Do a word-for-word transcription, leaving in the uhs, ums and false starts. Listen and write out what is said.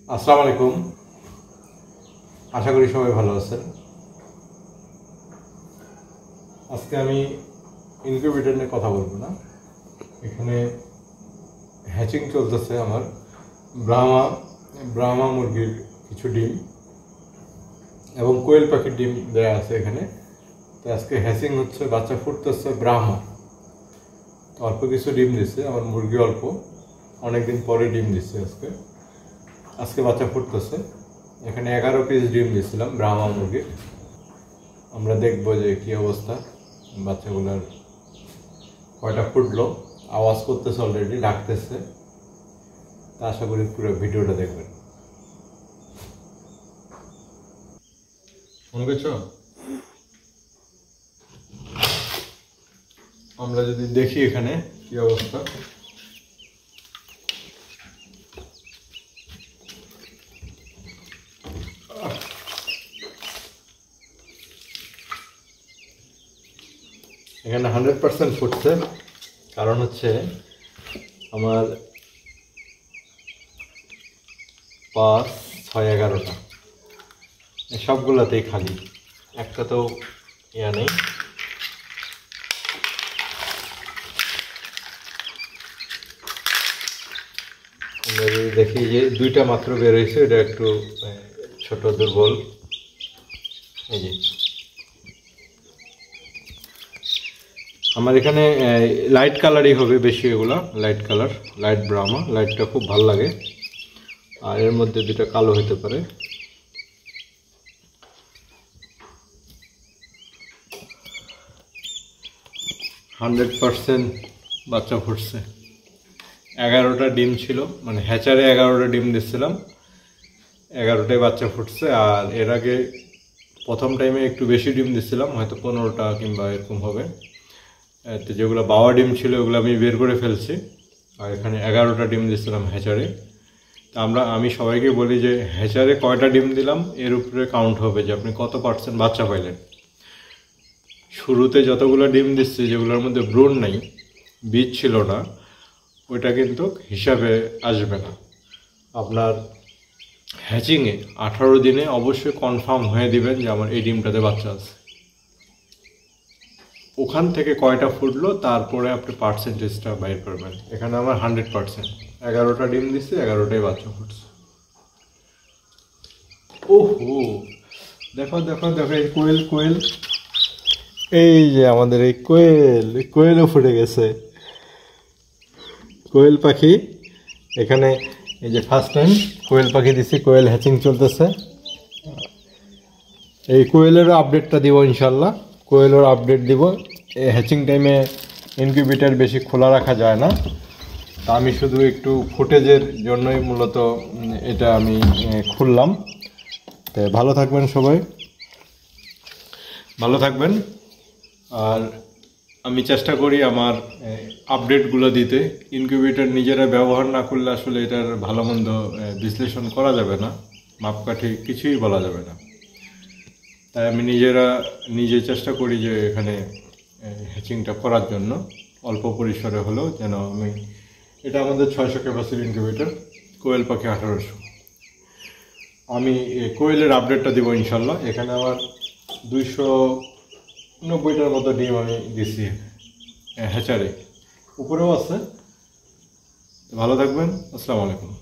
আসসালামু আলাইকুম। আশা করি সবাই ভালো আছেন। আজকে আমি ইনকিউবেটর নিয়ে কথা বলবো না। এখানে হ্যাচিং চলতেছে আমার ব্রাহ্মা ব্রাহ্মা মুরগির কিছু ডিম এবং কোয়েল পাখির ডিম দেওয়া আছে এখানে। তো আজকে হ্যাচিং হচ্ছে, বাচ্চা ফুটতেছে ব্রাহ্মা। তো অল্প কিছু ডিম দিচ্ছে আমার মুরগি, অল্প অনেকদিন পরে ডিম দিচ্ছে আজকে আজকে বাচ্চা ফুটতেছে। এখানে এগারো পিস ডিম দিয়েছিলাম ব্রাহ্মা মুরগির। আমরা দেখবো যে কি অবস্থা, বাচ্চাগুলোর কয়টা ফুটলো। আওয়াজ করতেছে, অলরেডি ডাকতেছে। তা আশা করি পুরো ভিডিওটা দেখবেন। মনে করছো আমরা যদি দেখি এখানে কি অবস্থা। এখানে হান্ড্রেড পার্সেন্ট ফুটছে, কারণ হচ্ছে আমার পাঁচ ছয় এগারোটা সবগুলাতেই খালি, একটা তো ইয়া নেই। দেখি যে দুইটা মাত্র বের হয়েছে, এটা একটু ছোট দুর্বল। এই যে আমার এখানে লাইট কালারই হবে বেশি, এগুলা লাইট কালার, লাইট ব্রাহ্মা। লাইটটা খুব ভালো লাগে, আর এর মধ্যে দুটা কালো হতে পারে। হান্ড্রেড পার্সেন্ট বাচ্চা ফুটছে। এগারোটা ডিম ছিল, মানে হ্যাচারে এগারোটা ডিম দিচ্ছিলাম, এগারোটায় বাচ্চা ফুটছে। আর এর আগে প্রথম টাইমে একটু বেশি ডিম দিচ্ছিলাম, হয়তো পনেরোটা কিংবা এরকম হবে। তো যেগুলো বাবা ডিম ছিল ওগুলো আমি বের করে ফেলছি। আর এখানে এগারোটা ডিম দিচ্ছিলাম হ্যাচারে। তা আমরা আমি সবাইকে বলি যে হ্যাচারে কয়টা ডিম দিলাম এর উপরে কাউন্ট হবে যে আপনি কত পার্সেন্ট বাচ্চা পাইলেন। শুরুতে যতগুলো ডিম দিচ্ছি, যেগুলোর মধ্যে ভ্রূণ নাই, বীজ ছিল না, ওইটা কিন্তু হিসাবে আসবে না। আপনার হ্যাচিংয়ে আঠারো দিনে অবশ্যই কনফার্ম হয়ে দিবেন যে আমার এই ডিমটাতে বাচ্চা আছে। ওখান থেকে কয়টা ফুটলো তারপরে আপনি পার্সেন্টেজটা বাইর করবেন। এখানে আমার হান্ড্রেড পার্সেন্ট এগারোটা ডিম দিচ্ছে, এগারোটাই বাচ্চা ফুটছে। ওহো, দেখো দেখো দেখো, এই কোয়েল কোয়েল এই যে আমাদের এই কোয়েল কোয়েলও ফুটে গেছে। কোয়েল পাখি এখানে, এই যে ফার্স্ট টাইম কোয়েল পাখি দিছি, কোয়েল হ্যাচিং চলতেছে। এই কোয়েলেরও আপডেটটা দিব ইনশাল্লাহ, কোয়েলের আপডেট দিব। এই হ্যাচিং টাইমে ইনকিউবেটর বেশি খোলা রাখা যায় না, তা আমি শুধু একটু ফুটেজের জন্যই মূলত এটা আমি খুললাম। তো ভালো থাকবেন সবাই, ভালো থাকবেন। আর আমি চেষ্টা করি আমার আপডেটগুলো দিতে। ইনকিউবেটর নিজেরা ব্যবহার না করলে আসলে এটার ভালো মন্দ বিশ্লেষণ করা যাবে না, মাপকাঠি কিছুই বলা যাবে না। তাই আমি নিজেরা নিজে চেষ্টা করি যে এখানে হ্যাচিংটা করার জন্য অল্প পরিসরে হলেও যেন আমি, এটা আমাদের ছয়শো ক্যাপাসিটি ইনকিউবেটর, কোয়েল পাখি আঠারোশো। আমি কোয়েলের আপডেটটা দেবো ইনশাল্লাহ। এখানে আমার দুইশো নব্বইটার মতো ডিম আমি দিছি হ্যাচারে, উপরেও আছে। ভালো থাকবেন, আসসালামু আলাইকুম।